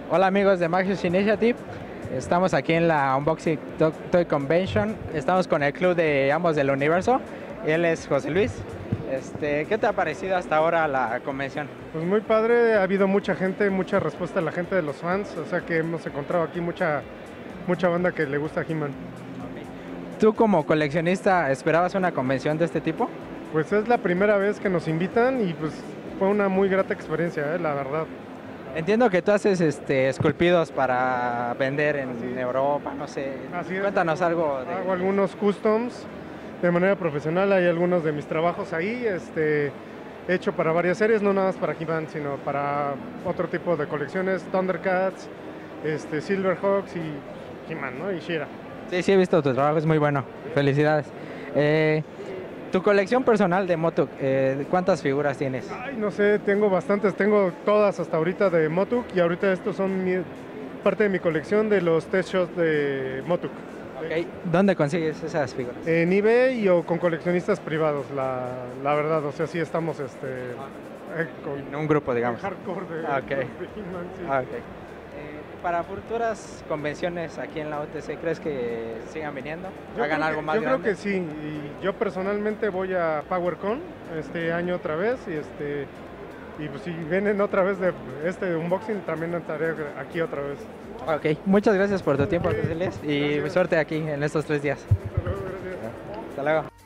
Hola amigos de Maxis Initiative, estamos aquí en la Unboxing Toy Convention, estamos con el club de Amos del Universo, él es José Luis. ¿Qué te ha parecido hasta ahora la convención? Pues muy padre, ha habido mucha gente, mucha respuesta de la gente de los fans, o sea que hemos encontrado aquí mucha banda que le gusta He-Man. ¿Tú como coleccionista esperabas una convención de este tipo? Pues es la primera vez que nos invitan y pues fue una muy grata experiencia, la verdad. Entiendo que tú haces esculpidos para vender en Europa, no sé. Así es, Cuéntanos algo de... Hago algunos customs de manera profesional, hay algunos de mis trabajos ahí, hecho para varias series, no nada más para He-Man, sino para otro tipo de colecciones, Thundercats, Silverhawks y He-Man, ¿no? Y She-Ra. Sí, he visto tu trabajo, es muy bueno. Felicidades. Tu colección personal de Motuk, ¿cuántas figuras tienes? Ay, no sé, tengo bastantes, tengo todas hasta ahorita de Motuk y ahorita estos son parte de mi colección de los test shots de Motuk. Okay. ¿Dónde consigues esas figuras? En eBay o con coleccionistas privados, la verdad, o sea, sí estamos En un grupo, digamos. hardcore de Okay. He-Man, sí. Okay. Para futuras convenciones aquí en la OTC, ¿crees que sigan viniendo? ¿Hagan algo más grande? Yo creo que sí, y yo personalmente voy a PowerCon este año otra vez y pues si vienen otra vez de este unboxing también estaré aquí otra vez. Ok, muchas gracias por tu tiempo, José Luis, y Gracias. suerte aquí en estos 3 días. Hasta luego, gracias. Hasta luego.